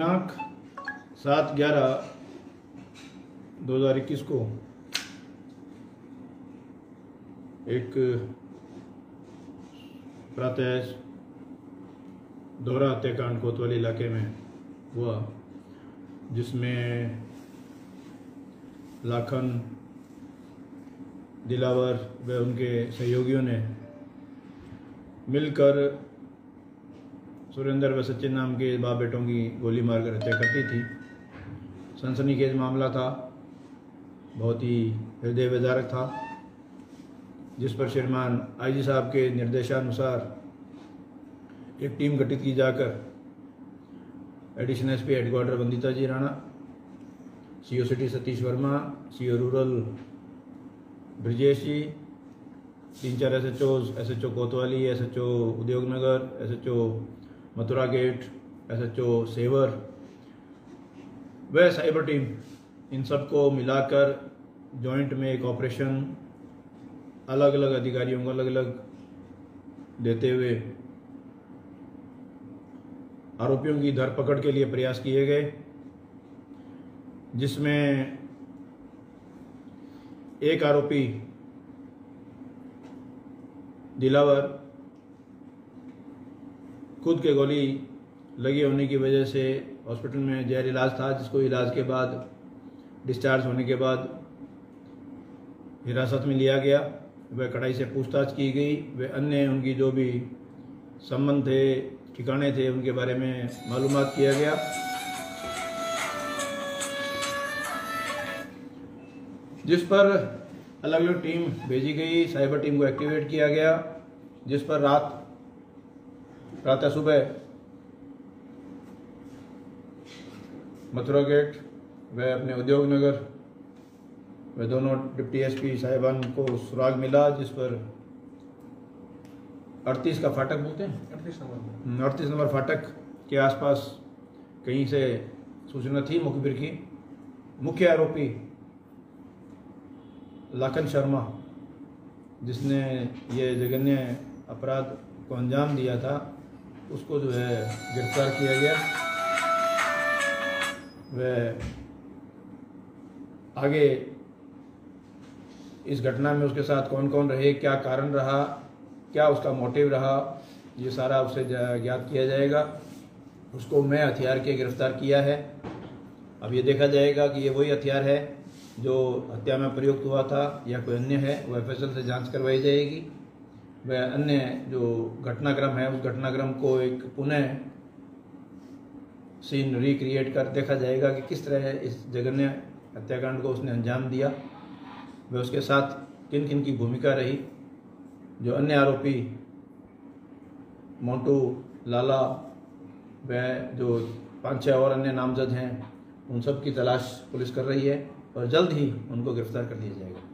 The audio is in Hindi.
दिनांक 7/11/2021 को एक प्रातः दोहरा हत्याकांड कोतवाली इलाके में हुआ, जिसमें लाखन, दिलावर व उनके सहयोगियों ने मिलकर सुरेंद्र व सचिन नाम के बाप बेटों की गोली मारकर हत्या कर दी थी। सनसनीखेज मामला था, बहुत ही हृदय विदारक था, जिस पर श्रीमान आईजी साहब के निर्देशानुसार एक टीम गठित की जाकर additional SP headquarter Bandita ji Rana, CO city Satish Verma, CO rural Brajesh ji, 3-4 SHO Kotwali, SHO Udyognagar, SHO Mathura gate, SHO Sewar व साइबर टीम, इन सबको मिलाकर जॉइंट में एक ऑपरेशन अलग अलग अधिकारियों को अलग अलग देते हुए आरोपियों की धरपकड़ के लिए प्रयास किए गए, जिसमें एक आरोपी दिलावर खुद के गोली लगी होने की वजह से हॉस्पिटल में जहर इलाज था, जिसको इलाज के बाद डिस्चार्ज होने के बाद हिरासत में लिया गया। वह कड़ाई से पूछताछ की गई। वे अन्य उनकी जो भी संबंध थे, ठिकाने थे, उनके बारे में मालूमात किया गया। जिस पर अलग अलग टीम भेजी गई, साइबर टीम को एक्टिवेट किया गया, जिस पर प्रातः सुबह मथुरा गेट व अपने उद्योग नगर व दोनों डिप्टी एसपी साहिबान को सुराग मिला, जिस पर 38 का फाटक बोलते हैं, 38 नंबर फाटक के आसपास कहीं से सूचना थी मुखबिर की। मुख्य आरोपी लाखन शर्मा, जिसने ये जघन्य अपराध को अंजाम दिया था, उसको जो है गिरफ्तार किया गया। वह आगे इस घटना में उसके साथ कौन कौन रहे, क्या कारण रहा, क्या उसका मोटिव रहा, ये सारा उसे ज्ञात किया जाएगा। उसको मैं हथियार के गिरफ्तार किया है। अब ये देखा जाएगा कि ये वही हथियार है जो हत्या में प्रयुक्त हुआ था या कोई अन्य है। वह एफएसएल से जांच करवाई जाएगी। वह अन्य जो घटनाक्रम है, उस घटनाक्रम को एक पुनः सीन रिक्रिएट कर देखा जाएगा कि किस तरह इस जघन्य हत्याकांड को उसने अंजाम दिया। वह उसके साथ किन किन की भूमिका रही। जो अन्य आरोपी मोंटू, लाला व जो 5-6 और अन्य नामजद हैं, उन सब की तलाश पुलिस कर रही है और जल्द ही उनको गिरफ्तार कर दिया जाएगा।